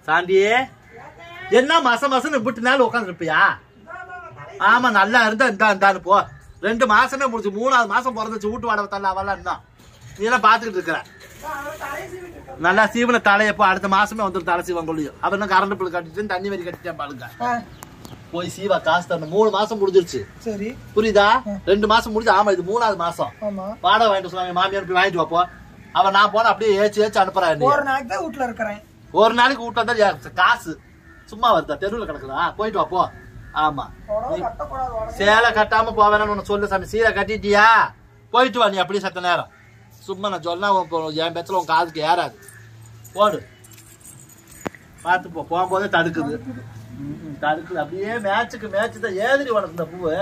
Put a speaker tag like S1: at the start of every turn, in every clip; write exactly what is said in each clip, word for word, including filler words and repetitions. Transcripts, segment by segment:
S1: சாண்டியே என்ன மாசம் மாசம் விட்டு நாள் உட்காந்து இருப்பியா? ஆமா நல்லா இருந்தா இருந்தா இருந்தான்னு போ. ரெண்டு மாசமே முடிச்சு மூணாவது மாசம் பிறந்துச்சு வீட்டு வாடகை தள்ள அவெல்லாம் இருந்தான். நீ எல்லாம் பாத்துக்கிட்டு இருக்கிற நல்லா சீவன தலையப்போ அடுத்த மாசமே வந்துடும் தலை சீவன் கொள்ளியும். அப்புறம் கரண்ட் பில் கட்டிட்டு தண்ணி வரி கட்டிட்டேன் பாருங்க. போய் சீவா காசு தரணும். மூணு மாசம் முடிஞ்சிருச்சு. சரி புரியுதா? ரெண்டு மாசம் முடிஞ்சு. ஆமா இது மூணாவது மாசம். வாடகை வாங்கிட்டு சொன்னாங்க மாமியார் போய் வாங்கிட்டு வாப்போ. அவன் நான் போன அப்படியே ஏச்சு ஏச்சு அனுப்புறான்.
S2: ஒரு நாளைக்கு தான் வீட்டுல இருக்கிறேன்.
S1: ஒரு நாளைக்கு வீட்டுல இருந்தா காசு சும்மா வருதா? தெருவில் கிடக்குதா? போயிட்டு வாப்போ. ஆமா சேலை கட்டாம போவேன்னு சொல்லு சாமி. சீலை கட்டிட்டியா? போயிட்டு வா நீ அப்படியே சத்த நேரம். சும்மா நான் சொன்னா என் பேச்சுல உன் காதுக்கு ஏறாது. போடு பார்த்து போ. போகும்போதே தடுக்குது தடுக்குது அப்படியே மேட்சுக்கு மேட்சு தான். ஏதிரி உனக்கு இந்த பூவு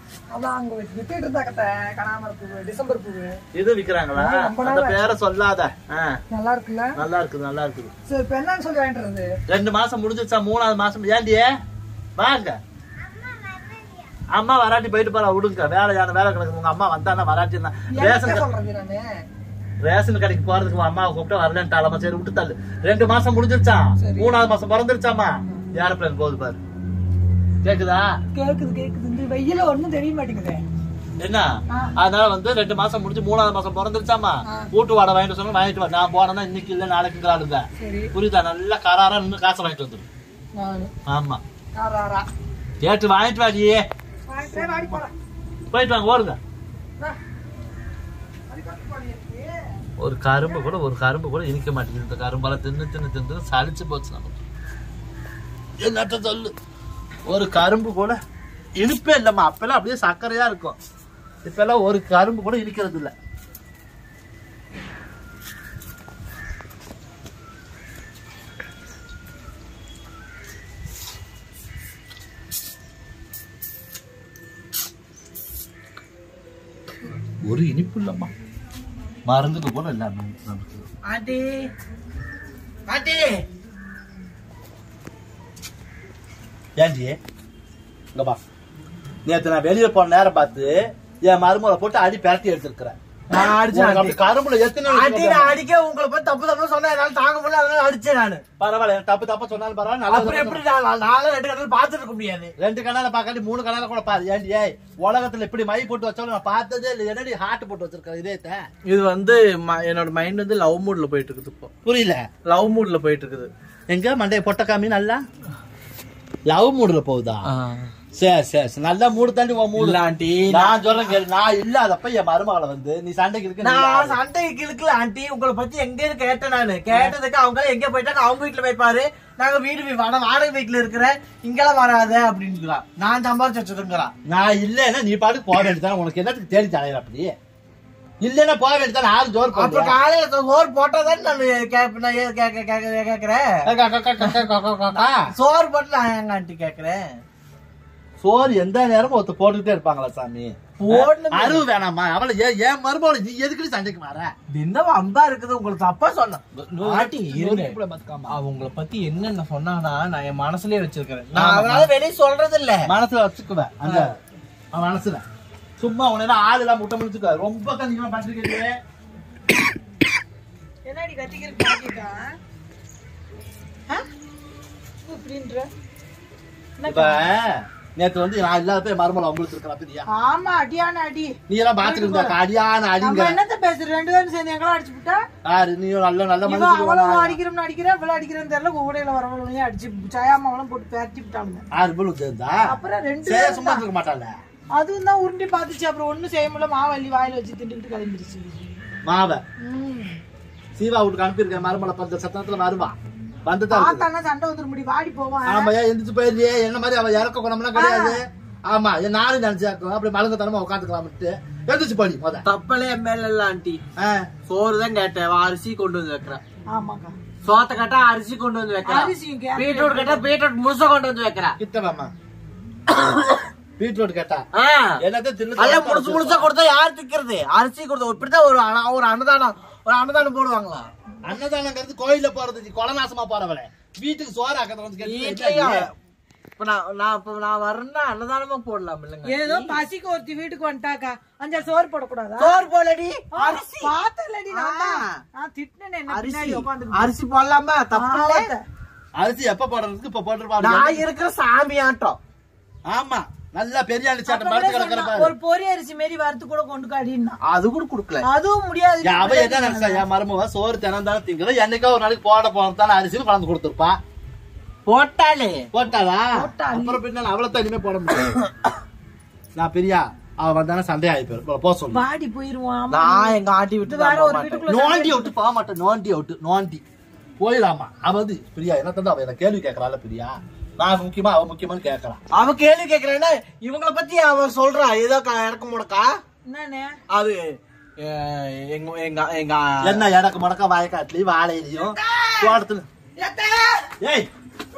S2: டிசம்பர் பூவு
S1: இது விக்கிறாங்களா? அந்த பேரை சொல்லாத.
S2: நல்லா இருக்குல்ல?
S1: நல்லா இருக்குது நல்லா இருக்குது.
S2: சரி இப்ப என்னன்னு சொல்லி வாங்கிட்டு
S1: ரெண்டு மாசம் முடிஞ்சிருச்சா? மூணாவது மாசம். ஏண்டியே வாங்க. அம்மா வராட்டி போயிட்டு போறா விடுங்க. வேலையான வேலை கிடக்கு. உங்க அம்மா வந்தானா வராட்டி ரேஷன் ரேஷன் கடைக்கு போறதுக்கு அம்மாவை கூப்பிட்டு வரலன்ட்டாலமா. சரி விட்டு தள்ளு. ரெண்டு மாசம் முடிஞ்சிருச்சா? மூணாவது மாசம் பிறந்துருச்சாமா? ஏரோப்ளேன் போகுது பாரு. கேக்குதா?
S2: கேக்குது கேக்குது. இந்த வெயில ஒண்ணும் தெரிய மாட்டேங்குது.
S1: என்ன அதனால வந்து ரெண்டு மாசம் முடிஞ்சு மூணாவது மாசம் பிறந்துருச்சாமா? வீட்டு வாடகை வாங்கிட்டு சொன்னா வாங்கிட்டு வா. நான் போனேன்னா இன்னைக்கு இல்ல நாளைக்கு ஆடுங்க. புரியுதா? நல்லா கராரா நின்று காசை வாங்கிட்டு வந்துடும். ஆமா கேட்டு வாங்கிட்டு வாடியே. போயிட்டு வாங்க ஓடுங்க. ஒரு கரும்பு கூட ஒரு கரும்பு கூட இனிக்க மாட்டேங்குது. இந்த கரும்பெல்லாம் தின்னு தின்னு தின்னு சளிச்சு போச்சு நமக்கு. என்னத்த சொல்லு. ஒரு கரும்பு கூட இனிப்பே இல்லம்மா. அப்பெல்லாம் அப்படியே சர்க்கரையா இருக்கும். இப்ப எல்லாம் ஒரு கரும்பு கூட இனிக்கிறது இல்ல. ஒரு இனிப்பு இல்லம்மா. மருந்துக்கு கூட இல்ல நமக்கு.
S2: ஆண்டி ஆண்டி
S1: ஏன்டி இங்கப்பா. நேத்து நான் வெளியே போன நேரம் பார்த்து என் மருமகளை போட்டு அடி பரட்டி எடுத்திருக்கிறேன். கரும்புல எத்தனை
S2: அடிக்க உங்களை பத்தி தப்பு தப்பு சொன்னா என்னால தாங்க முடியல. அதனால அடிச்சேன் நானு.
S1: பரவாயில்ல தப்பு தப்பா சொன்னாலும் பரவாயில்ல.
S2: எப்படி நானும் ரெண்டு கண்ணால பாத்துட்டு இருக்க முடியாது.
S1: ரெண்டு கண்ணால பாக்காட்டி மூணு கண்ணால கூட பாரு. ஏன்டி உலகத்துல இப்படி மை போட்டு வச்சாலும் நான் பார்த்ததே இல்லை. என்னடி ஹார்ட் போட்டு வச்சிருக்கேன் இதயத்தை.
S3: இது வந்து என்னோட மைண்ட் வந்து லவ் மூட்ல போயிட்டு இருக்குது. இப்போ
S1: புரியல?
S3: லவ் மூட்ல போயிட்டு இருக்குது.
S1: எங்க மண்டைய பொட்ட காமி நல்லா லவ் மூடுல போகுதா? சரி சரி நல்ல மூடு தாண்டி மூடு.
S3: ஆண்டி
S1: நான் சொல்றேன் கேளு. நான் இல்லாதப்ப என் மருமகளை வந்து நீ சண்டைக்கு இருக்கு.
S2: நான் சண்டைக்கு இருக்குல்ல ஆண்டி. உங்களை பத்தி எங்க கேட்டேன் நானு. கேட்டதுக்கு அவங்க எங்க போயிட்டாங்க? அவங்க வீட்டுல போய்ப்பாரு. நாங்க வீடு வாடகை வீட்டுல இருக்கிறேன். இங்கெல்லாம் வராத அப்படின்னு நான் சம்பாதிச்சு வச்சிருக்கிறேன்.
S1: நான் இல்லன்னா நீ பாட்டுக்கு போக வேண்டியதானே. உனக்கு என்னத்துக்கு தேடி தலையிற அப்படி இல்லன்னா போக வேண்டியதானே. ஆறு ஜோர்
S2: அப்ப காலையில சோறு போட்டாதான் நான் கேக்குறேன். சோறு போட்டு நான் எங்க ஆண்டி கேக்குறேன்.
S1: சோறு எந்த நேரமும் ஒருத்த போட்டுக்கிட்டே இருப்பாங்களா சாமி? அருவு வேணாமா? அவளை ஏன் மருமகளை நீ எதுக்கு சண்டைக்கு மாற?
S2: என்ன அம்பா இருக்குது. உங்களுக்கு தப்பா சொன்ன
S3: உங்களை பத்தி என்னென்ன சொன்னானா நான் என் மனசுலயே வச்சிருக்கிறேன்.
S2: நான் அதனால வெளியே சொல்றது இல்ல.
S1: மனசுல வச்சுக்குவேன். அந்த மனசுல சும்மா உன ஆள் எல்லாம் முட்டை முடிச்சுக்க. ரொம்ப கண்டிப்பா பண்றீங்க.
S2: என்னடி கத்திக்கிற
S1: நேத்து வந்து நான் இல்லாத மருமலை உங்களுக்கு இருக்கிறா.
S2: ஆமா அடியான அடி.
S1: நீ எல்லாம் பாத்துட்டு இருந்தா அடியான அடிங்க.
S2: என்னத்த பேசுற? ரெண்டு பேரும் சேர்ந்து எங்களை அடிச்சு விட்டா
S1: யாரு? நீ நல்ல நல்ல
S2: மனுஷன். அடிக்கிறோம் அடிக்கிறேன் இவ்வளவு அடிக்கிறேன்னு தெரியல. கூடையில வரவங்களையும் அடிச்சு சாயாமாவெல்லாம் போட்டு பேத்தி விட்டாங்க.
S1: ஆறு பேர் சேர்ந்தா
S2: அப்புறம் ரெண்டு
S1: சும்மா இருக்க மாட்டாங்க.
S2: அதுவும் தான் உருண்டி பாத்துச்சு. அப்புறம் ஒண்ணு செய்ய முடியல. மாவள்ளி வாயில வச்சு திண்டுக்கிட்டு கிளம்பிடுச்சு.
S1: மாவ சீவா வீட்டுக்கு அனுப்பியிருக்கேன். மருமலை பத்து சத்தத்துல வருவா.
S2: சண்டை வந்துட முடியும். வாடி போவான்.
S1: ஆமா எந்திரிச்சு போயிருந்தே. என்ன மாதிரி அவ இறக்க குணம்லாம் கிடையாது. ஆமா நானும் நினைச்சாக்கும் அப்படி மலங்க தரமா உட்காந்துக்கலாம்ட்டு எந்திரிச்சு போடி. முத
S3: தப்பலே மேல இல்ல ஆண்டி. சோறு தான் கேட்டேன். அரிசி கொண்டு வந்து வைக்கிறேன்.
S2: ஆமாக்கா
S3: சோத்த கட்டா அரிசி கொண்டு வந்து வைக்கிறேன். பீட்ரூட் கட்டா பீட்ரூட் முழுசா கொண்டு வந்து வைக்கிறேன்.
S1: கிட்டவாமா பீட்ரூட் கேட்டா எல்லாத்தையும்
S2: தின்னு முழுசு முழுசா கொடுத்தா யாரு திக்கிறது? அரிசி கொடுத்தா இப்படிதான் ஒரு ஒரு அன்னதானம் ஒரு அன்னதானம் போடுவாங்களா?
S1: அன்னதானங்கிறது கோயில போறது கொலநாசமா போறவள வீட்டுக்கு சோறு ஆக்கிறது.
S3: இப்ப நான் நான் இப்ப நான் வரேன்னா அன்னதானமா போடலாம் இல்லங்க.
S2: ஏதோ பசிக்கு ஒருத்தி வீட்டுக்கு வந்துட்டாக்கா அஞ்சா சோறு போடக்கூடாதா? சோறு போடலடி அரிசி பாத்தலடி. நான் திட்டினேன். என்ன அரிசி போடலாமா? தப்பு
S1: அரிசி எப்ப போடுறதுக்கு இப்ப போட்டுருப்பாங்க.
S2: நான் இருக்கிற சாமி ஆட்டம்.
S1: ஆமா நல்லா பெரிய ஆளு சாட்டம் படுத்து கிடக்குற பாரு.
S4: ஒரு பொரி அரிசி மாதிரி வறுத்து கூட கொண்டு காடினா
S2: அது கூட குடுக்கல.
S4: அதுவும் முடியாது.
S1: அவ என்ன நினைச்சா என் மருமவ சோறு தினந்தாலும் திங்கிற என்னைக்கோ ஒரு நாளைக்கு போட போறதால அரிசியும் கலந்து கொடுத்துருப்பா.
S2: போட்டாலே
S1: போட்டாளா அப்புறம் பின்னால அவளை தான் இனிமே போட முடியும். நான் பெரியா அவ வந்தானே சண்டை ஆகி போயிரு போ சொல்லு.
S4: வாடி போயிருவான்.
S2: நான் எங்க ஆண்டி விட்டு
S4: வேற ஒரு வீட்டுக்குள்ள
S1: நோண்டி விட்டு போக மாட்டேன். நோண்டி விட்டு நோண்டி போயிடலாமா. அவ வந்து பிரியா என்ன தந்தா அவ என்ன கேள்வி கேட்கறாள். பிரியா நான் முக்கியமா அவ முக்கியமானு கேட்கறான்.
S2: அவ கேள்வி கேக்குறேன்னா இவங்கள பத்தி அவ சொல்றா ஏதோ இடக்கு முடக்கா.
S4: என்னன்னு
S2: அது எங்க எங்க எங்க
S1: என்ன இடக்கு முடக்கா வாய்க்காட்டுலயும் வாழையிலையும் தோட்டத்துல. ஏய்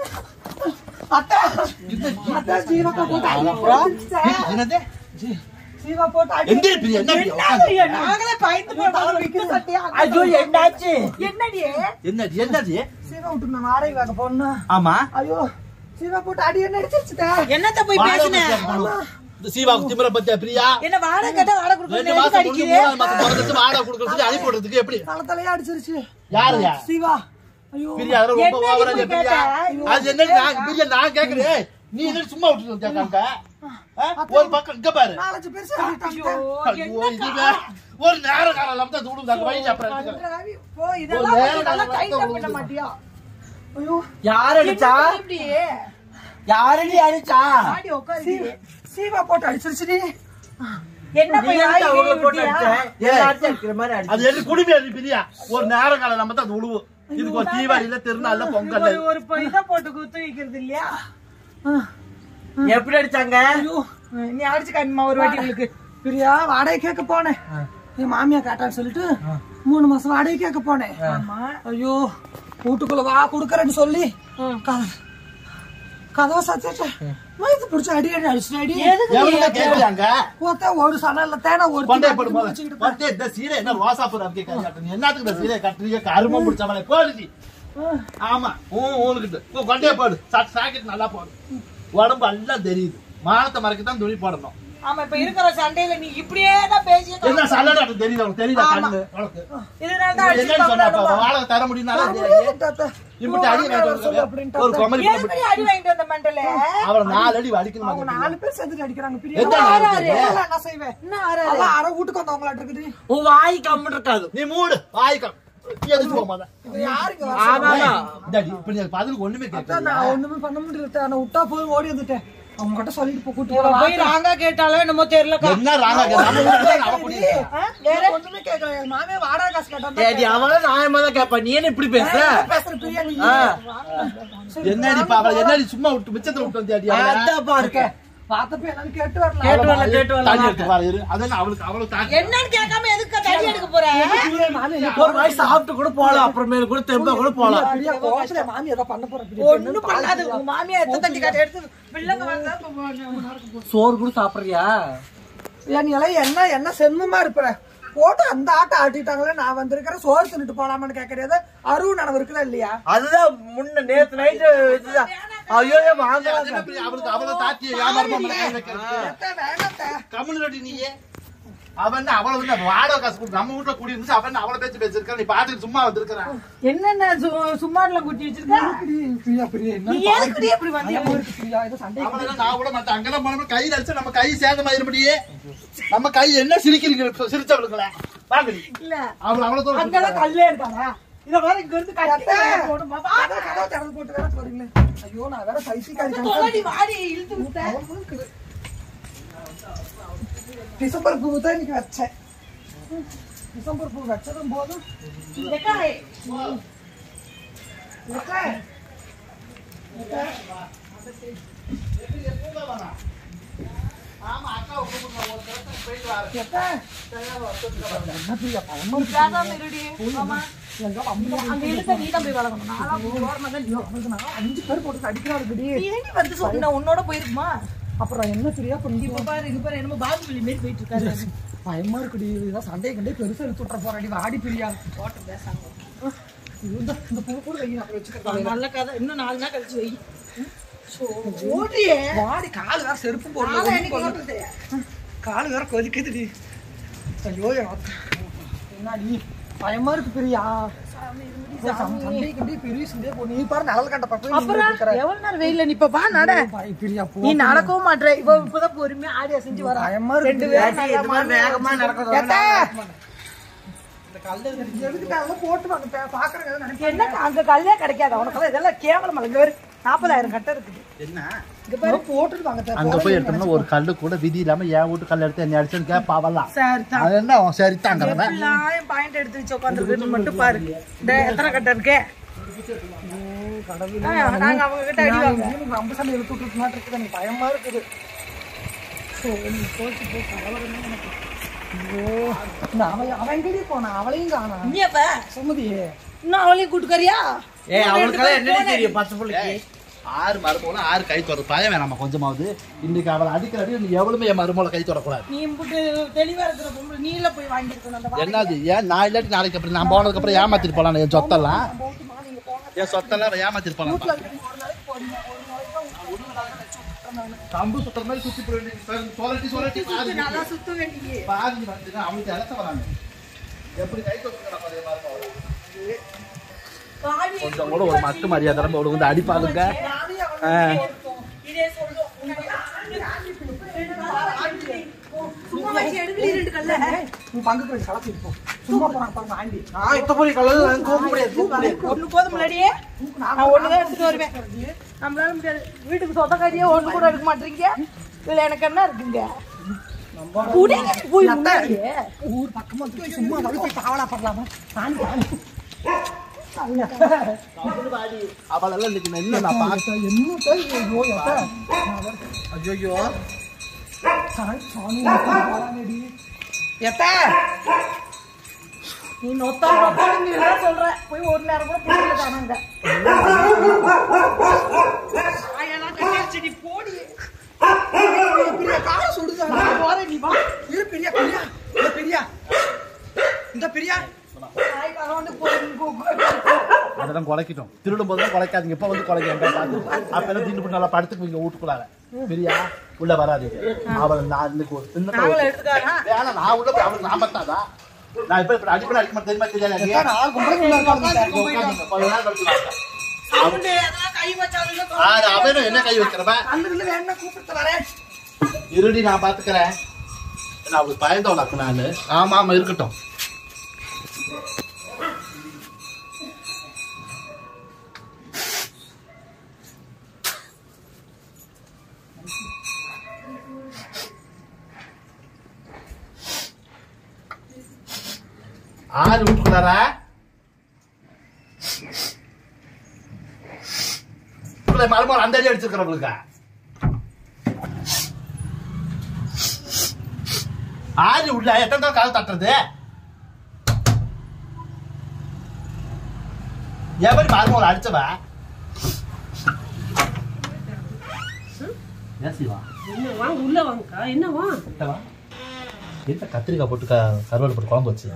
S1: என்னது
S4: சீவா போட்டு
S1: எங்க பிரியா என்ன பிரியா
S4: நாங்களே பயந்து போய்
S2: ஐயோ என்னாச்சு
S4: என்னடி
S1: என்னது என்னது
S4: சீவா விட்டு நான் வாடகை வாங்க போனா.
S1: ஆமா
S4: ஐயோ சீவா போட்டு அடி என்ன அடிச்சிருச்சுடா. என்னத்த போய் பேசுனே
S1: இந்த சீவாக்கு திமிர பத்தியா பிரியா.
S4: என்ன வாடகை கேட்டா வாடகை
S1: ரெண்டு
S4: கொடுக்கணும்
S1: மாசம்
S4: அடிக்குது.
S1: மூணாவது மாசம் பிறந்துட்டு வாடகை கொடுக்கறதுக்கு அனுப்பி விடுறதுக்கு எப்படி
S4: தல தலையா அடிச்சிருச்சு.
S1: யாருயா
S4: சீவா ஐயோ
S1: பிரியா அதெல்லாம் ரொம்ப ஓவரா இல்ல பிரியா. அது என்ன நான் பிரியா நான் கேக்குறேன் நீ என்ன சும்மா விட்டுட்டு கேட்காங்க. ஒரு பக்கம் இங்க பாரு
S4: நாலஞ்சு பேர் சொல்லிட்டாங்க.
S1: ஐயோ இதுல ஒரு நேர காலம் தான் தூடு அந்த வயசு அப்புறம்
S4: போ இதெல்லாம் நல்லா டைட்டா பண்ண மாட்டியா. ஐயோ
S2: யார் அடிச்சா
S4: இப்படி
S2: யாரடி அடிச்சா
S4: ஆடி உட்காரு. சீவா போட்டு அடிச்சிருச்சுடி. என்ன போய்
S2: அவங்கள போட்டு
S4: வாய்
S2: அடிச்சேன் அடிக்கிற மாதிரி அடிச்சு.
S1: அது என்ன குடிமையா பிரியா. ஒரு நேர காலம் நம்ம தான் உழுவும். இதுக்கு ஒரு தீபாவளியில திருநாள்ல பொங்கல்
S4: ஒரு இதை போட்டு குத்து வைக்கிறது இல்லையா.
S2: எப்படி அடிச்சாங்க.
S4: நீ அடிச்சு காமிமா ஒரு வாட்டி உங்களுக்கு. பிரியா வாடகை கேட்க போனேன். என் மாமியா கேட்டான்னு சொல்லிட்டு மூணு மாசம் வாடகை கேட்க போனேன். ஐயோ வீட்டுக்குள்ள வா குடுக்கறேன்னு சொல்லி கதவை சாத்திட்டேன். வயிற்று பிடிச்ச அடி அடி அடிச்சு அடி
S1: கேட்கறாங்க.
S4: ஒரு சனல்ல தேனா ஒரு
S1: கொண்டே போடு போல வந்து இந்த சீரை என்ன ரோசாப்பூர் அப்படி கட்டி என்னத்துக்கு இந்த சீரை கட்டுறீங்க கருமம் பிடிச்ச மாதிரி போடுதி. ஆமா ஊனுக்கிட்டு கொண்டே போடு சாக்கெட் நல்லா போடு. உடம்பு எல்லாம் தெரியுது. மானத்தை மறைக்கத்தான் துணி போடணும்.
S4: ஆமா இப்ப இருக்கிற சண்டையில நீ இப்படியே தான் பேசி
S1: என்ன சல்லடா தெரியுது உனக்கு தெரியல கண்ணு உனக்கு
S4: இதனால தான்
S1: என்னன்னு சொன்னா வாழை தர முடியும்னால இப்படி அடி வாங்கிட்டு ஒரு கொமரி
S4: எப்படி அடி வாங்கிட்டு வந்த மண்டல
S1: அவள நாலு அடி அடிக்கணும்.
S4: நாலு பேர் சேர்ந்து அடிக்கிறாங்க. பிரியா என்ன செய்வேன் என்ன ஆறாரு அரை வீட்டுக்கு வந்தவங்களாட்ட இருக்குது.
S2: உன் வாய் கம்மன் இருக்காது.
S1: நீ மூடு வாய்க்கம் எதுக்கு போக மாட்டேன்.
S4: யாருக்கு
S1: பதிலுக்கு ஒண்ணுமே கேட்க
S4: நான் ஒண்ணுமே பண்ண முடியல. நான் விட்டா போய் ஓடி வந்துட்டேன். அவங்க கிட்ட சொல்லிட்டு போய் ராங்கா கேட்டாலும் என்னமோ தெரியல.
S1: என்ன ராங்கா
S4: ஒண்ணுமே கேட்கல. மாமே வாடகை காசு கேட்டா
S2: அவள நியாயமா தான் கேப்பா. நீ என்ன இப்படி பேசுற
S4: பேசுற பிரியா நீ
S1: என்னடி பாவல என்னடி சும்மா விட்டு மிச்சத்தை விட்டு வந்தியாடி.
S2: அதான் பாருக்க
S4: பாத்தப்ப என்னன்னு கேட்டு வரலாம்.
S2: கேட்டு வரல கேட்டு வரல
S1: தண்ணி எடுத்து பாரு இரு. அதான் அவளுக்கு அவளுக்கு தாக்கி
S4: என்னன்னு கேட்காம எதுக்கு தண்ணி எடுக்க போற.
S2: ஒரு வாய் சாப்பிட்டு கூட போலாம். அப்புறமேல கூட தெம்பா கூட போலாம்.
S4: பிரியா கோவத்துல மாமி ஏதோ பண்ண போற. ஒண்ணும் பண்ணாது. உங்க மாமியா எத்த தண்ணி காட்டி எடுத்து பிள்ளைங்க வந்தா
S2: சோறு கூட சாப்பிடுறியா.
S4: நீ எல்லாம் என்ன என்ன செம்மமா இருப்பற போட்டு அந்த ஆட்டம் ஆட்டிட்டாங்களே. நான் வந்திருக்கிறேன் சோறு தின்னுட்டு போலாமான்னு கேக்குறது அருவு நனவு இருக்குதா இல்லையா.
S2: அதுதான் முன்ன நேத்து நைட்டு வச்சுதான். ஐயோ வாங்க
S1: அவளுக்கு அவளை தாக்கி வியாபாரம் கம்முனு நீயே அவன் அவளை வந்து வாடகை காசு கொடுத்து நம்ம வீட்டுல கூடி இருந்துச்சு. அவன் அவளை பேச்சு பேசிருக்க. நீ பாத்துட்டு சும்மா வந்திருக்கிறான்.
S4: என்னென்ன சும்மாடுல குட்டி வச்சிருக்கேன்.
S1: நான் கூட மத்த அங்கெல்லாம் போனோம் கையில் அடிச்சு நம்ம கை சேதமாயிருப்படியே. நம்ம கை என்ன சிரிக்கிறீங்க சிரிச்சவளுக்குல பாக்குறீ இல்ல அவளை அவ்வளவு
S4: அங்கெல்லாம் கல்லே இருக்காங்க. இத வேற இங்க இருந்து கதவு போட்டு வேற போறீங்களே. ஐயோ நான் வேற சைசிக்காரி வாடி இழுத்து விட்டேன். டிசம்பர் பூ தான் இன்னைக்கு வச்சேன். டிசம்பர் பூ வச்சதும் போதும் அஞ்சு பேர் போட்டு அடிக்கிறாரு. உன்னோட போயிருக்குமா அப்புறம் என்ன சரியா இப்ப பாரு இது பாரு என்னமோ பாகுபலி மாரி போயிட்டு இருக்காரு. பயமா இருக்குடி. இதான் சண்டையை கண்டே பெருசா எடுத்து விட்டுற போறாடி. வாடி பிரியா போட்டு பேசாங்க. இந்த பூ கூட வை நான் வச்சுக்கிறேன். நல்ல கதை. இன்னும் நாலு நாள் கழிச்சு வை. ஓடியே வாடி கால் வேற செருப்பு போடல. கால் வேற கொதிக்குதுடி. ஐயோ என்னடி பயமா இருக்கு பிரியா. எவ்வளவு நேரம் வெயில நிப்பா நட நீ நடக்கவும் மாட்டே இவ இப்பதான் பொறுமையா ஆடியா செஞ்சு வர ரெண்டு பேரும்
S2: வேகமா நடக்கும்
S4: என்ன அங்க கல்லே கிடைக்காது உனக்கு இதெல்லாம் கேவலம் இங்க ஒரு நாற்பதாயிரம் கட்டை இருக்குது
S1: என்ன
S4: இங்க பாரு போட்டுட்டு வாங்க
S1: அங்க போய் எடுத்தோம்னா ஒரு கல்லு கூட விதி இல்லாம என் வீட்டு கல் எடுத்து என்ன அடிச்சுன்னு கேப்பாவலாம்
S4: சரிதான்
S1: அது என்ன சரித்தாங்க
S4: பாயிண்ட் எடுத்து வச்சு உட்காந்துருக்கு மட்டும் பாரு இந்த எத்தனை கட்டை இருக்கே நாங்க அவங்க கிட்ட அடி வாங்க ரொம்ப சண்டை எடுத்து விட்டுட்டு இருக்குது எனக்கு பயமா இருக்குது அவங்கடி போனா அவளையும் காணா நீப்ப சுமதி இன்னும் அவளையும் கூட்டுக்கறியா
S2: ஏ அவளுக்கு என்ன தெரியும் பச்சை புள்ளைக்கு
S1: ஆறு மருமகளை ஆறு கை தொடர பயம் வேணாமா கொஞ்சமாவது இன்னைக்கு அவளை அடிக்கிற அடி நீ எவ்வளவுமே என் மருமகளை கை தொடக்கூடாது
S4: நீ தெளிவா இருக்கிற பொம்பளை நீல போய் வாங்கிருக்கணும்
S1: என்னது ஏன் நான் இல்லாட்டி நாளைக்கு அப்புறம் நான் போனதுக்கு அப்புறம் ஏமாத்திட்டு போலாம் என் சொத்தெல்லாம் என் சொத்தெல்லாம் ஏமாத்திட்டு போலாம் கம்பு சுத்துற மாதிரி சுத்தி சொல்லட்டி சொல்லட்டி
S4: நல்லா சுத்த வேண்டிய
S1: பாதி வந்து அவங்களுக்கு இறக்க வராங்க எப்படி கை தொடர்ந்து கொஞ்சம் கூட ஒரு மட்டு மரியாதை அவளுக்கு வந்து அடிப்பாளுங்க
S4: வீட்டுக்கு சொந்தக்காரியே ஒண்ணு கூட எடுக்க மாட்டீங்க இதுல எனக்கு என்ன இருக்குங்க ஊர் பக்கமா சும்மா போய் பாவலா பண்ணலாமா
S1: அவளெல்லாம் இன்னைக்கு என்ன நான் பார்த்தேன் ஐயோ
S4: நீ நொத்தா சொல்ற போய் ஒரு நேரம் கூட பிடிக்கல தானாங்க போடி பெரிய காலை சுடுதான் நீ வா இரு பெரியா பெரியா பெரியா இந்த பெரியா
S1: அதெல்லாம் குலைக்கிட்டோம் திருடும் போதுதான் குலைக்காதீங்க இப்ப வந்து குலைக்க பார்த்து அப்ப எல்லாம் தின்னு நல்லா படுத்துக்குவீங்க வீட்டுக்குள்ளார பெரியா உள்ள வராதீங்க அவளை நான் இன்னைக்கு ஒரு சின்ன வேணா நான் உள்ள போய் அவளுக்கு நான் பத்தாதா நான் இப்ப இப்ப அடிப்படை அடிக்க மாட்டேன் தெரியுமா தெரியாது அவனும் என்ன கை வைக்கிறவன் இருடி நான் பாத்துக்கிறேன் அவளுக்கு பயந்தவளாக்கு நானு ஆமா ஆமா இருக்கட்டும் ஆறு வீட்டுக்குள்ளாரா மறுபடியும் அந்த அடி அடிச்சிருக்கிறவங்களுக்கு ஆறு உள்ள எத்தனை கால தட்டுறது எவரி மருமகள் அடிச்சவ
S3: உள்ள வாங்கக்கா என்னவா
S1: என்ன கத்திரிக்காய் போட்டு கருவாடு போட்டு குழம்பு வச்சு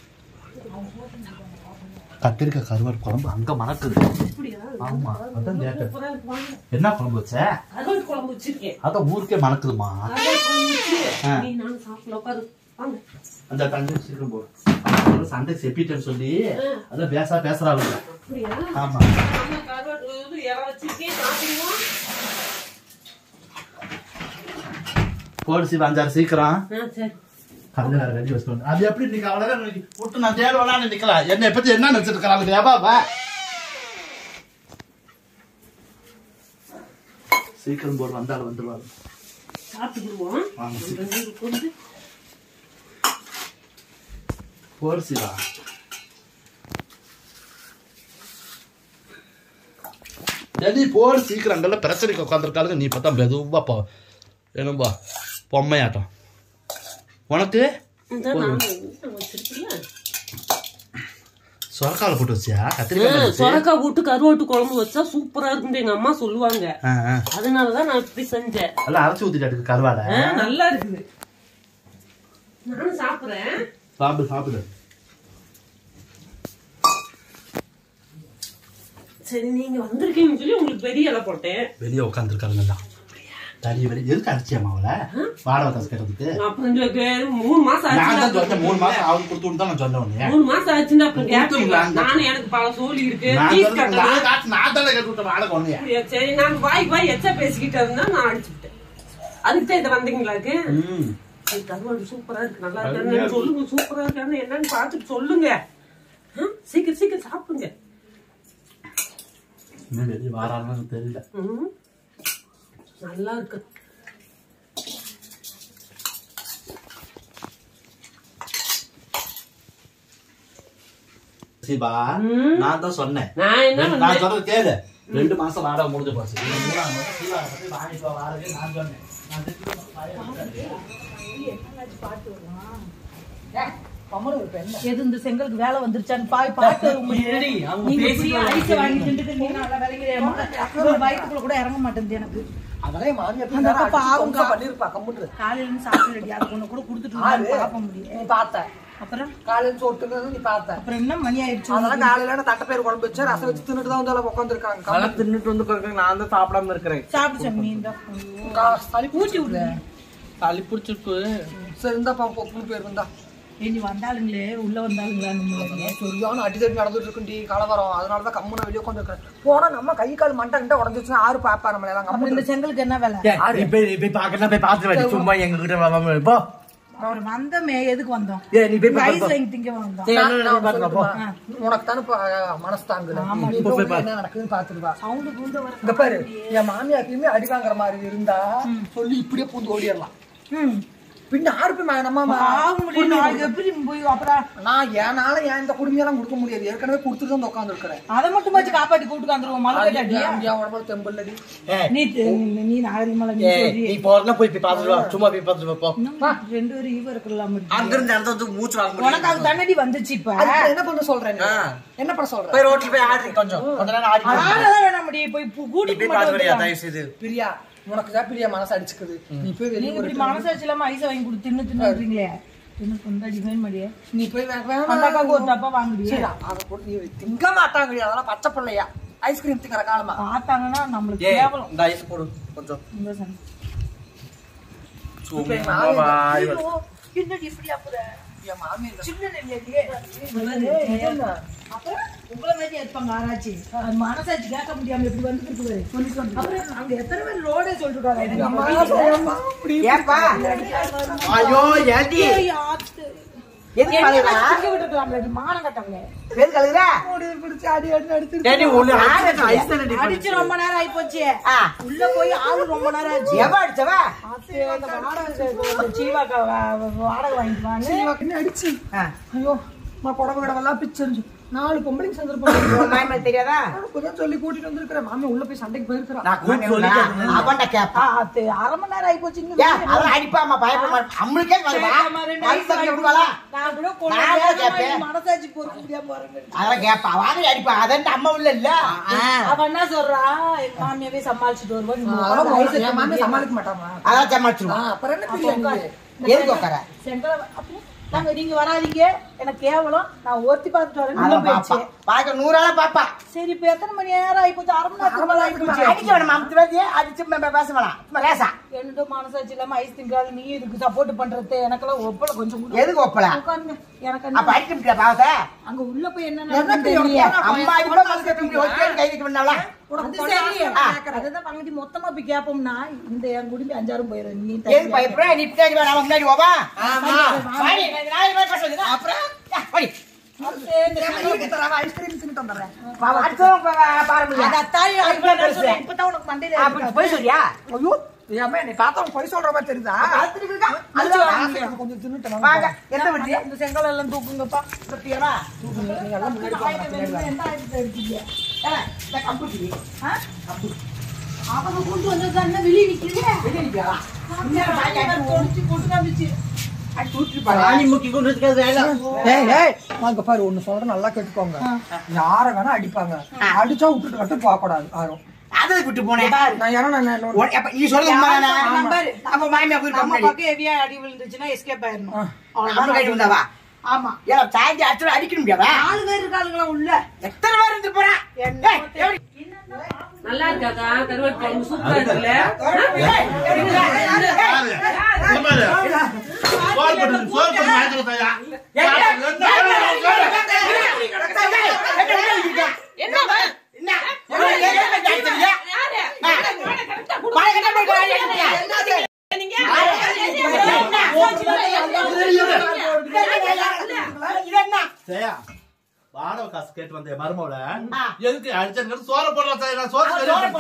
S1: கத்திரிக்காய் கருவாடு குழம்பு அங்க மணக்குது ஆமா அதான் கேட்டேன் என்ன குழம்பு வச்ச
S3: குழம்பு வச்சிருக்கேன்
S1: அதான் ஊருக்கே மணக்குதுமா அந்த தண்ணி வச்சிருக்கேன் போடு சண்டை செப்பிட்டேன்னு சொல்லி அதான் பேசா பேசுறாங்க ஆமா போடு சிவா அஞ்சாறு சீக்கிரம் கல்ல வேற ரெடி வச்சுக்கணும் அது எப்படி இன்னைக்கு அவ்வளவுதான் விட்டு நான் தேடுவலான்னு நிக்கலாம் என்னை பத்தி என்ன நினைச்சிருக்கிறாங்க ஏபாபா சீக்கிரம் போடு வந்தாலும் வந்துருவாங்க போடு சிவா நீ போடு சீக்கிரம் அங்கெல்லாம் பிரச்சனைக்கு உட்காந்துருக்காளுங்க நீ பார்த்தா மெதுவா போ என்னம்பா பொம்மையாட்டம் உனக்கு சொரக்கால போட்டு வச்சியா கத்திரிக்காய்
S3: சொரக்காய் போட்டு கருவாட்டு குழம்பு வச்சா சூப்பரா இருக்கும் எங்க அம்மா சொல்லுவாங்க அதனாலதான் நான் இப்படி செஞ்சேன்
S1: நல்லா அரைச்சு ஊத்திட்டு கருவாடை
S3: நல்லா இருக்குது நானும் சாப்பிடுறேன்
S1: சாப்பிடு சாப்பிடு
S3: சரி நீங்க வந்திருக்கீங்கன்னு சொல்லி உங்களுக்கு பெரிய இலை போட்டேன்
S1: வெளியே உட்காந்துருக்காங்க தடி வலி எதுக்கு அடிச்சியாமா அவளை வாடகை காசு கேட்டதுக்கு
S3: அப்புறம் மூணு மாசம்
S1: நான்
S3: ஆச்சு
S1: தான் சொன்னேன் மூணு மாசம் அவருக்கு கொடுத்து தான் நான் சொன்னேன் உடனே
S3: மூணு மாசம் ஆச்சுன்னா அப்புறம் கேட்பீங்களா நானும் எனக்கு பல சோழி இருக்கு
S1: நான்
S3: ஃபீஸ்
S1: சொல்றேன்,
S3: கட்டணும்
S1: நான் காசு நான் தானே கேட்டு விட்டேன் வாடகை ஒண்ணையா
S3: அப்படியா? சரி நான் வாய்க்கு வாய் எச்சா பேசிக்கிட்டு இருந்தா நான் அடிச்சுட்டேன் அதுக்கு தான் இதை வந்தீங்களாக்கு
S1: ம்
S3: கருவாடு சூப்பரா இருக்கு நல்லா இருக்கு சொல்லுங்க சூப்பரா இருக்கு என்னன்னு பாத்துட்டு சொல்லுங்க ஆ, சீக்கிரம் சீக்கிரம் சாப்பிடுங்க
S1: இன்னும் வெளியே வாரான்னு தெரியல
S3: ம், நல்லா இருக்கு
S1: சிபா நான் தான் சொன்னேன்
S3: நான் என்ன
S1: நான்
S3: பண்ணேன்
S1: சொல்றது கேளு ரெண்டு மாசம் வாடகை முடிஞ்சு போச்சு இந்த மூணாம் மாசம் சீவா பத்தி வாங்கிட்டு வாடகை நான் சொன்னேன் நான்
S4: எது இந்த செங்கலுக்கு வேலை வந்துருச்சான்னு பாய் பாட்டு நீங்க இப்படியே ஐஸ் வாங்கி தின்னுட்டு நீ நல்லா விளைக்கிறேன் வயிற்றுக்குள்ள கூட இறங்க மாட்டேங்குது எனக்கு
S2: அதெல்லாம் மாமியார்
S4: அந்த அக்கா பாவம்
S2: பண்ணிருப்பா கம்முட்டு
S4: காலையில இருந்து சாப்பிட்டு அது ஒண்ணு கூட கொடுத்துட்டு பார்க்க முடியும்
S2: நீ பார்த்த
S4: அப்புறம்
S2: காலையில சோட்டுங்கிறது நீ பார்த்த
S4: அப்புறம் என்ன மணி ஆயிடுச்சு
S2: அதெல்லாம் காலையில தட்டை பேர் குழம்பு வச்சு ரசம் வச்சு தின்னுட்டு தான் வந்து உட்காந்துருக்காங்க அதெல்லாம் தின்னுட்டு வந்து நான் தான் சாப்பிடாம இருக்கிறேன்
S4: சாப்பிட்டு மீன்
S2: சளி
S4: பூச்சி விடுற
S2: சளி பிடிச்சிருக்கு சரி இருந்தா பொண்ணு பேர் இருந்தா
S4: நீ வந்தாளுங்களே உள்ள வந்தாளுங்களா
S2: சரியான அடிதடி நடந்துட்டு இருக்குண்டி கலவரம் அதனாலதான் கம்முன வெளியே கொண்டு இருக்கிறேன் போனா நம்ம கை கால் மண்டை கிட்ட உடஞ்சிச்சுன்னா ஆறு பாப்பா நம்மள எல்லாம்
S4: அப்புறம் இந்த செங்கலுக்கு என்ன வேலை
S2: போய் பாக்கலாம் போய் பாத்துட்டு சும்மா எங்க கிட்ட போ
S4: அவர் வந்தமே எதுக்கு வந்தோம்
S2: ஏ நீ போய்
S4: ஐஸ் வாங்கி திங்க வந்தோம்
S2: உனக்கு தானே மனசு தாங்குது என்ன நடக்குதுன்னு பாத்துட்டு வா
S4: சவுண்டு பூந்து வர
S2: இந்த பாரு என் மாமியாருக்குமே அடி வாங்குற மாதிரி இருந்தா சொல்லி இப்படியே பூந்து ஓடிடலாம் பின்ன ஆறு போய் நம்ம
S4: ஆக முடியும் நாளைக்கு எப்படி போய் அப்புறம்
S2: நான் ஏனால ஏன் இந்த குடுமையெல்லாம் கொடுக்க முடியாது ஏற்கனவே கொடுத்துட்டு வந்து உட்காந்து இருக்கிறேன்
S4: அதை மட்டும் வச்சு காப்பாத்தி கூப்பிட்டு வந்துருவோம் மலை
S2: உடம்புல தெம்பல்லடி
S4: நீ நீ நாகரிகமலை
S2: நீ போறதுல போய் போய் பாத்துட்டு வா சும்மா போய் பாத்துட்டு போ
S4: ரெண்டு பேரும் ஈவ இருக்கலாம்
S2: அங்க இருந்து இடத்த வந்து மூச்சு வாங்க
S4: உனக்கு அது தண்ணடி வந்துச்சு இப்ப
S2: என்ன பண்ண சொல்றேன் என்ன பண்ண சொல்றேன் போய் ரோட்ல போய் ஆடி கொஞ்சம் கொஞ்ச நேரம் ஆடி
S4: ஆடதான் வேணாம் முடியும் போய் கூட்டிட்டு
S2: மட்டும் பிரியா உனக்கு தான் பிரியா மனசு அடிச்சுக்குது நீ போய் வெளியே
S4: இப்படி மனசு வச்சு இல்லாம ஐஸ் வாங்கி கொடுத்து தின்னு தின்னுறீங்களே தின்னு கொண்டா டிஃபைன் பண்ணியே
S2: நீ போய்
S4: அந்த அக்காவுக்கு ஒரு டப்பா வாங்குறியே
S2: அதை போட்டு நீ திங்க மாட்டாங்க அதெல்லாம் பச்சை பிள்ளையா ஐஸ்கிரீம் திங்கிற காலமா
S4: பார்த்தாங்கன்னா நம்மளுக்கு கேவலம்
S2: இந்த ஐஸ் போடு கொஞ்சம்
S4: இந்த சன் என்னடி இப்படி அப்புற
S2: என் மாமி
S4: சின்ன நெல்லியே அப்புறம் உங்களை மாதிரி இருப்பாங்க ஆராய்ச்சி மனசாச்சு கேட்க முடியாம எப்படி வந்துருக்கு அப்புறம் நாங்க எத்தனை பேர் ரோடே சொல்லிருக்காங்க
S2: ஐயோ ஏண்டி
S4: அடிச்சு ரொம்ப நேரம் ஆயிப்போச்சு உள்ள போய் ஆளு ரொம்ப நேரம் ஆச்சு சீவாக்கா வாடகை வாங்கிக்குவாங்க
S2: அடிச்சு ஐயோ புடவை கடவெல்லாம் பிச்சு நாலு பொம்பளைங்க சேர்ந்துருப்பாங்க தெரியாதா சொல்லி கூட்டிட்டு வந்திருக்கிறேன் மாமி உள்ள போய் சண்டைக்கு போயிருக்கிறேன்
S4: அரை மணி நேரம் ஆகி போச்சு மனசாச்சு பொறுக்க முடியாம அவ என்ன சொல்றா எங்க மாமியாவே சமாளிச்சுட்டு வருவோம்
S2: சமாளிக்க மாட்டாங்க அப்புறம் என்ன
S4: செங்கல நாங்க நீங்க வராதீங்க எனக்கு கேவலம் நான் ஒருத்தி பார்த்துட்டு வரேன்
S2: பாக்க நூறால பாப்பா
S4: சரி இப்ப எத்தனை மணி நேரம் ஆகி போச்சு அரை மணி நேரம் ஆகி போச்சு
S2: அடிக்க வேணும் அமுத்து அடிச்சு பேச வேணாம் ரேசா
S4: என்னோட மனசாச்சு இல்லாம ஐஸ் திங்காது நீ இதுக்கு சப்போர்ட் பண்றது எனக்கெல்லாம் ஒப்பல கொஞ்சம்
S2: எதுக்கு ஒப்பல
S4: உட்காருங்க எனக்கு
S2: அப்ப அடிக்க பாவத
S4: அங்க உள்ள போய் என்ன தெரியல
S2: அம்மா இப்ப கலக்க ஓகே கை வைக்க பண்ணாவல
S4: அது சரி அததான் பங்கடி மொத்தமா போய் கேப்போம்னா இந்த என் குடும்பி அஞ்சாரும் போயிரும் நீ
S2: ஏன் பயப்பற நீ பின்னாடி வா நான் முன்னாடி வா ஆமா வாடி நான் நாலு பேர் பேசுறேன் அப்புறம் வாடி ஐஸ்கிரீம் தின்னு தந்தறேன் பாருங்க அத தாய் இப்ப தான் உனக்கு மண்டையில அப்ப போய் சொல்றியா ஐயோ ஏமா நீ பார்த்தா போய் சொல்ற மாதிரி தெரியுதா பாத்துட்டு இருக்கா அது கொஞ்சம் தின்னுட்டேன் வாங்க என்ன பண்ணி
S4: இந்த செங்கல் எல்லாம் தூக்குங்கப்பா
S2: சத்தியமா தூக்குங்க நீங்க எல்லாம் முன்னாடி போங்க
S4: என்ன ஆயிட்டு இருக்கீங்க
S2: ஏய் இந்த கம்ப்யூட்டர் ஆ கம்ப்யூட்டர்
S4: அவங்க கொண்டு வந்தது என்ன வெளிய நிக்கிறீங்க
S2: வெளிய நிக்கிறா
S4: இன்னொரு பாக்கெட் தொடிச்சு கொண்டு காமிச்சு
S2: அது தூக்கி பாரு ஆனி முக்கி கொண்டு இருக்கது வேலை ஏய் ஏய் வாங்க பாரு ஒன்னு சொல்றேன் நல்லா கேட்டுக்கோங்க யார வேணா அடிப்பாங்க அடிச்சா விட்டுட்டு கட்டு போக கூடாது யாரும் அத விட்டு போனேன் நான் யாரோ நான் அப்ப நீ சொல்றது உண்மைதானே நம்பர் அப்ப மாமியா போய் நம்ம பக்கம் ஹெவியா அடி விழுந்துச்சுனா எஸ்கேப் ஆயிரணும் அவ்வளவுதான் கைட்டு வந்தவா ஆமா ஏல சாய்ஞ்சி அடிச்சு அடிக்க முடியாதா நாலு பேர் இருக்காளுங்களா உள்ள எத்தனை பேர் இருந்து போறா என்ன
S3: நல்லா இருக்காக்கா கருவாட்டு குழம்பு சூப்பரா இருக்குல்ல
S1: வாடகை காசு கேட்டு வந்த மருமோட எதுக்கு அடிச்சு சோற போடுறேன் சோறு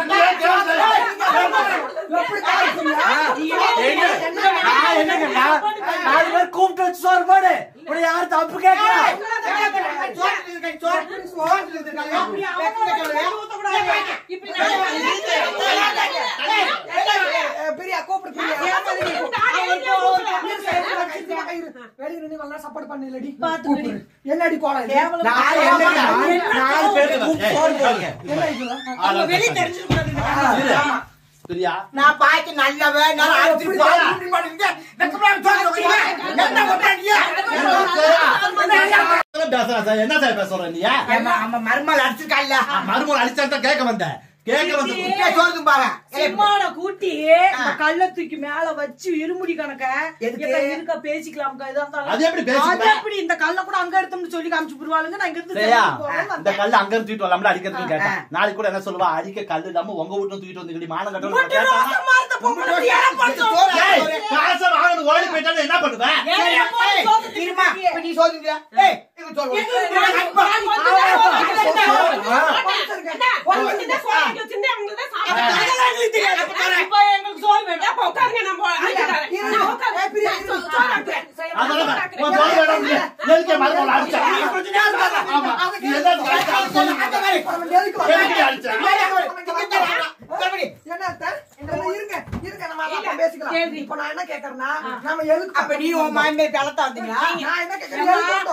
S2: கூப்பிட்டு வச்சு சோறு போடு யாரு தப்பு கேட்கலாம் பெரியா கூப்பிடு சாப்பாடு பண்ணி என்னடி கோலம்
S4: நான் பாய்க்கு நல்லவன்
S1: என்ன பேசுற நீ
S4: மருமகள் அடிச்சிருக்கா
S1: மருமகள் அடிச்சா கேட்க வந்த கேட்க வந்து
S4: சிம்மான கூட்டி கல்ல தூக்கி மேல வச்சு இருமுடி கணக்க இருக்க பேசிக்கலாம்
S1: அது எப்படி பேசிக்கலாம்
S4: எப்படி இந்த கல்ல கூட அங்க எடுத்தோம்னு சொல்லி காமிச்சு புருவாளுங்க நான் இங்க இருந்து
S1: இந்த கல்ல அங்க இருந்து தூக்கிட்டு வரலாம்ல அடிக்கிறதுன்னு கேட்டேன் நாளைக்கு கூட என்ன சொல்லுவா அடிக்க கல்லு இல்லாம உங்க வீட்டுல தூக்கிட்டு வந்து மானம் கட்டணும் காசை வாங்கணும் ஓடி போயிட்டாலும் என்ன பண்ணுவேன்
S4: நீ சொல்லுங்க என்ன கேக்குறேன்னா நம்ம எதுக்கு அப்ப நீ உன் மாமியை பலத்தா வந்தீங்களா நான் என்ன கேக்குறேன்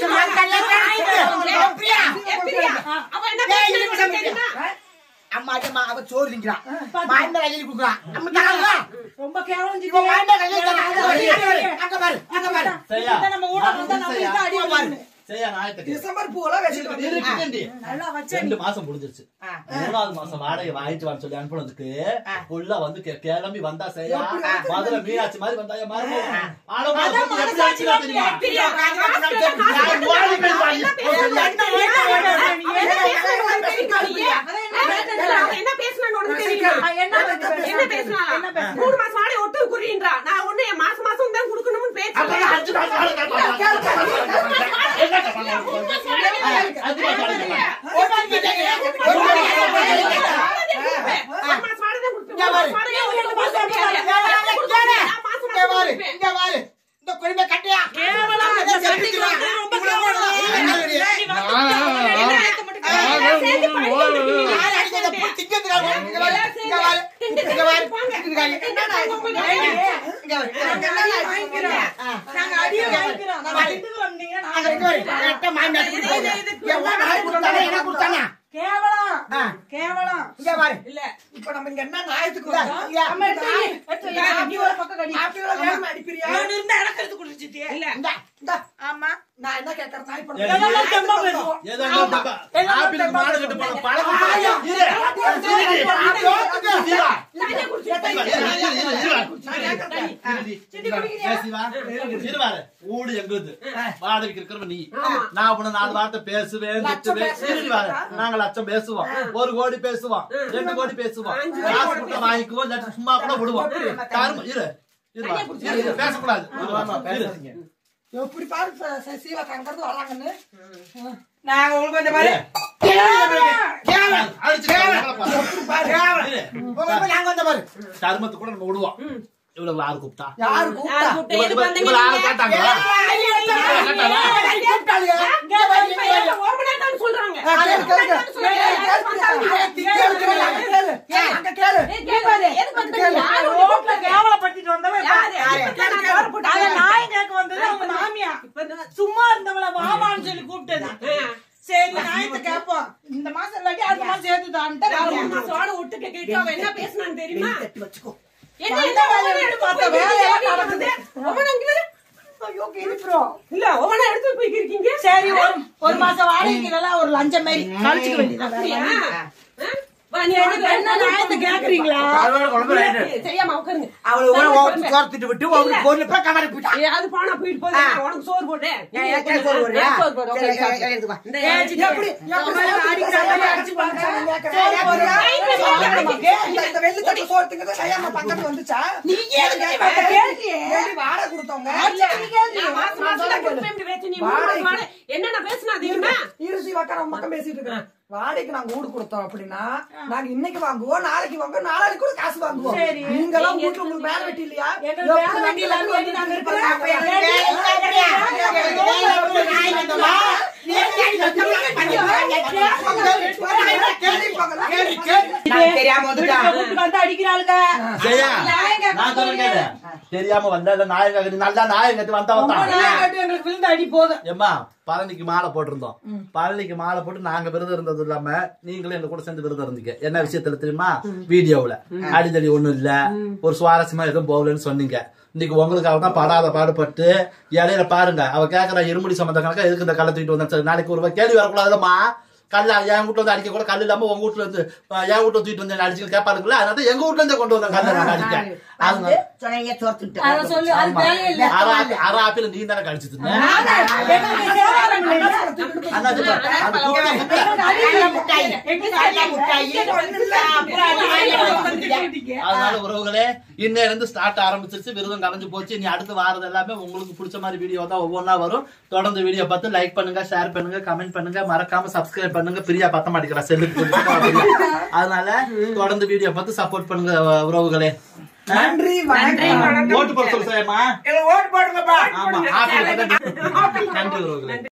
S4: அம்மா அம்மா அவ சோறு திங்கிறான் மாமியை கையில குடுக்குறான் நம்ம தரங்க ரொம்ப கேவலம் ஜி மாமியை கையில அங்க பாரு அங்க பாரு நம்ம ஊட வந்தா நம்ம இத அடி பாரு டிசம்பர் பூவெல்லாம் வச்சிட்டு நல்லா வச்சேன்
S1: ரெண்டு மாசம் முடிஞ்சிருச்சு மூணாவது மாசம் வாடகை வாங்கிட்டு வான்னு சொல்லி அனுப்புனதுக்கு உள்ள வந்து கிளம்பி வந்தா செய்யா மதுரை மீனாட்சி மாதிரி வந்தாயா மாதிரி
S3: என்ன பேசினா மூணு மாசம் வாடகை ஒட்டு குறின்றா நான் ஒண்ணு மாசம் மாசம் தான் கொடுக்கணும்னு பேசுறேன்
S4: இப்ப நம்ம இங்க என்ன நாயத்துக்கு ஆமா நான் என்ன கேட்கறேன்
S1: ஊடு எங்குது வாடகைக்கு இருக்கிறவ நீ நான் உன நாலு வார்த்தை பேசுவேன் நாங்க லட்சம் பேசுவோம் ஒரு கோடி பேசுவோம் ரெண்டு கோடி பேசுவோம் காசு கூட வாங்கிக்குவோம் சும்மா கூட விடுவோம் இரு பேசக்கூடாது
S4: எப்படி பாரு சசிவா கங்கிறது வராங்கன்னு நாங்க உங்களுக்கு இந்த மாதிரி நாங்க வந்த மாதிரி
S1: தர்மத்தை கூட நம்ம விடுவோம் இவ்வளவு யாரு கூப்பிட்டா
S4: யாரு கூப்பிட்டா சும்மா இருந்தவள வாமான்னு சொல்லி கூப்பிட்டது சரி நாயத்தை கேப்போம் இந்த மாசம் இல்லாட்டி அடுத்த மாசம் சேர்த்துதான்
S3: ஒட்டு கேட்டு அவன் என்ன பேசினான்னு தெரியுமா
S4: வச்சுக்கோ
S3: என்ன என்ன வேலையை பார்த்த வேலையா நடக்குது
S4: இல்ல ஒவ்வொரு எடுத்து போய்க்கிருக்கீங்க சரி ஒரு மாசம் வாடகைக்கு ஒரு லஞ்சம் மாதிரி கழிச்சுக்க வேண்டியது என்ன நியாயத்தை கேக்குறீங்களா?
S3: செய்யாம உட்காருங்க.
S2: அவளை கோர்த்துட்டு விட்டு பொருள் கவலை போயிட்டா
S3: அது போனா போயிட்டு போகுது. உனக்கு சோறு போட்டு
S2: சோறு போடுறியா?
S3: சோறு போடு.
S2: எப்படி அடிச்சு வெள்ளி தட்டு சோறுத்துக்கு செய்யாம பக்கத்து வந்துச்சா?
S4: நீ
S2: வாடகை கொடுத்தவங்க
S3: என்ன பேசுனா அதிகமா
S2: இருசி வக்கார பக்கம் பேசிட்டு இருக்கிறேன். வாடகைக்கு நாங்க வீடு கொடுத்தோம் அப்படின்னா நாங்க இன்னைக்கு வாங்குவோம், நாளைக்கு வாங்குவோம், நாளைக்கு கூட காசு வாங்குவோம். நீங்க எல்லாம் வீட்டுல உங்களுக்கு வேலை வெட்டி இல்லையா?
S1: தெரியாம வந்தா நாயகம் நல்லா நாயகத்து வந்தா
S4: எங்களுக்கு விழுந்து அடி போதும்.
S1: ஏமா பழனிக்கு மாலை போட்டிருந்தோம். பழனிக்கு மாலை போட்டு நாங்க விரதம் இருந்தது இல்லாம நீங்களும் எங்க கூட சேர்ந்து விரதம் இருந்தீங்க. என்ன விஷயத்துல தெரியுமா? வீடியோவுல அடிதடி ஒண்ணும் இல்ல, ஒரு சுவாரஸ்யமா எதுவும் போகலன்னு சொன்னீங்க. இன்னைக்கு உங்களுக்காக தான் படாத பாடுபட்டு இடையில பாருங்க அவ கேக்குற இருமுடி சம்பந்த கணக்கா எதுக்கு இந்த கல்லை தூக்கிட்டு வந்தா? நாளைக்கு ஒரு கேள்வி வரக்கூடாதுமா. கல்ல என் வீட்டுல வந்து அடிக்க கூட கல் இல்லாம உங்க வீட்டுல இருந்து என் வீட்டுல தூக்கிட்டு வந்து அடிச்சு கேட்பாருங்களா? அதனால எங்க வீட்டுல இருந்தே கொண்டு வந்த கல்ல நான் அடிக்க அரை ஆப்பில நீ தானே கடிச்சிட்டு அதனால உறவுகளே இன்ன இருந்து ஸ்டார்ட் ஆரம்பிச்சிருச்சு. விருதம் கலைஞ்சு போச்சு. நீ அடுத்து வாரது எல்லாமே உங்களுக்கு பிடிச்ச மாதிரி வீடியோ தான் ஒவ்வொன்றா வரும். தொடர்ந்து வீடியோ பார்த்து லைக் பண்ணுங்க, ஷேர் பண்ணுங்க, கமெண்ட் பண்ணுங்க, மறக்காம சப்ஸ்கிரைப் பண்ணுங்க. பிரியா பத்த மாட்டேங்கிற செல்லுக்கு. அதனால தொடர்ந்து வீடியோ பார்த்து சப்போர்ட் பண்ணுங்க உறவுகளே.
S2: நன்றி
S1: ஓட்டு போட சொல்லுமா?
S2: ஓட்டு போடுங்கப்பா.
S1: ஆமா நன்றி உறவுகளே.